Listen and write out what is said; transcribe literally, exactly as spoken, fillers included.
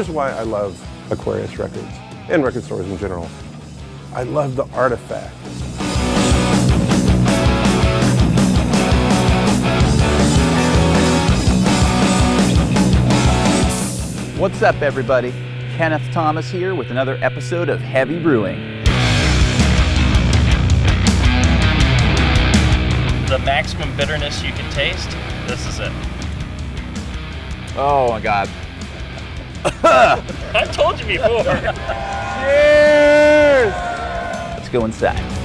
Here's why I love Aquarius Records and record stores in general. I love the artifact. What's up, everybody? Kenneth Thomas here with another episode of Heavy Brewing. The maximum bitterness you can taste, this is it. Oh my God. I've told you before. Cheers! Let's go inside.